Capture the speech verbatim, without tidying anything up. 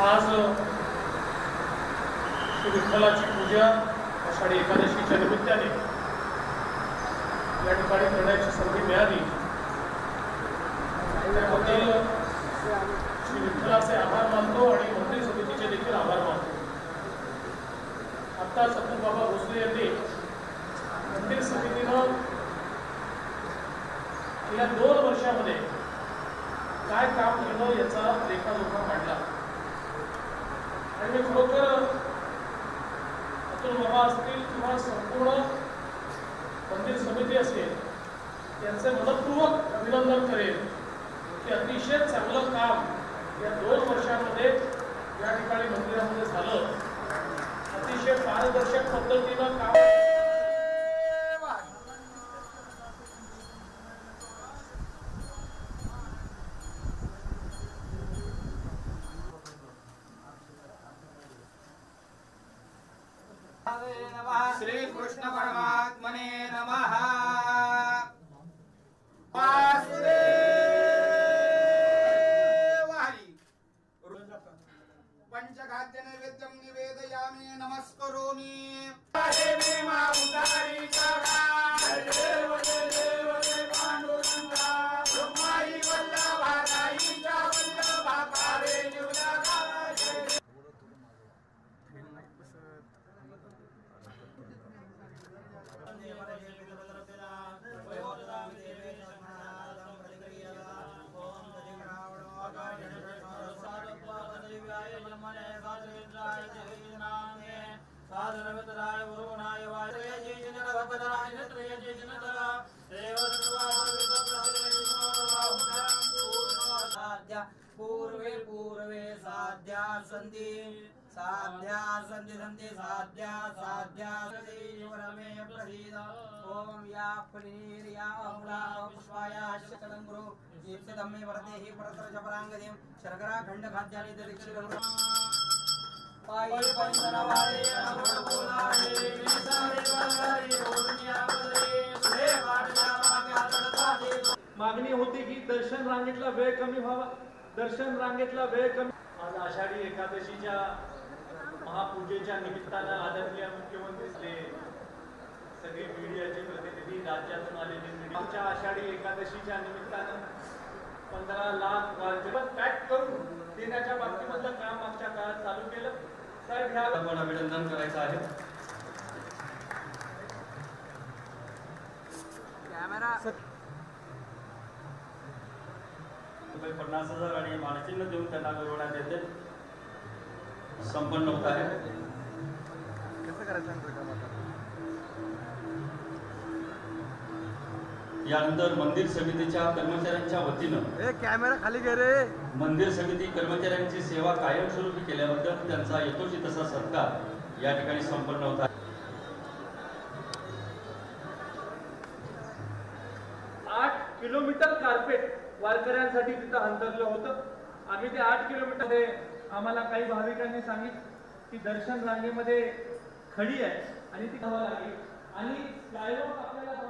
आज श्री विठ्ठलाची पूजा आषाढी एकादशीच्या निमित्ताने या ठिकाणी करण्याची संधी मिळाली त्याबद्दल श्री विठ्ठलाचे आभार मानतो आणि मंदिर समितीचे देखील आभार मानतो। आता सतू बाबा भोसले यांनी मंदिर समितीनं गेल्या दोन वर्षामध्ये काय काम केलं याचा लेखाजोखा मांडला आणि मी खरोखर अतुल बाबा असतील किंवा संपूर्ण मंदिर समिती असेल यांचे मनपूर्वक अभिनंदन करेन की अतिशय चांगलं काम या दोन वर्षांमध्ये या ठिकाणी मंदिरामध्ये झालं। अतिशय पारदर्शक पद्धतीनं काम श्री कृष्ण परमात्मने नमः। वासुदेव हरि। पंचखाद्य नैवेद्यं निवेदयामि नमस्करोमि। देवी मां उदारी करा देव देव पांडुरंगा ब्रह्माई वल्लभाई चा वल्लभा पावे निवला पूर्वे पूर्वे साध्या संधि साध्या संधि संधि साध्या साध्या वरमे प्रसीद ओम या फुलीर्या अमला पुष्पाया शतलं गुरु दीप्तमे वरदेहि परतर परांगदेव शर्करा खंड खाद्यानि दीक्षित पाई पंचनवारे नमो बोलारे सारे वारे ओरनिया बदले सुरे वाडला माग्या तडता दे। मागणी होती की दर्शन रांगेतला वेळ कमी व्हावा, दर्शन रांगेतला वेळ कमी। आज आषाढी एकादशीच्या महापूजेच्या निमित्तानं आदरणीय मुख्यमंत्री सगळे मीडियाचे प्रतिनिधी राज्यातून आलेले मीडियाच्या आषाढी एकादशीच्या निमित्तानं पंधरा लाख राज्यभर पॅक करून देण्याच्या बाबतीमधलं काम मागच्या काळात चालू केलं। तर ह्या आपण अभिनंदन करायचं आहे। कॅमेरा रुपये पन्नास हजार आणि मानचिन्ह देऊन त्यांना गौरवण्यात येते। संपन्न होत आहे। कसं करायचं यानंतर मंदिर समितीच्या कर्मचाऱ्यांच्या वतीनं कॅमेरा खाली घे रे। मंदिर समिती कर्मचाऱ्यांची सेवा कायमस्वरूपी केल्याबद्दल त्यांचा यथोचित तसा सत्कार या ठिकाणी संपन्न होत आहे। आठ किलोमीटर कार्पेट वारकऱ्यांसाठी तिथं अंतरलं होतं। आम्ही ते आठ किलोमीटर आम्हाला काही भाविकांनी सांगितलं की दर्शन रांगेमध्ये खडी आहे आणि ती घ्यावं लागेल आणि स्कायवॉक आपल्याला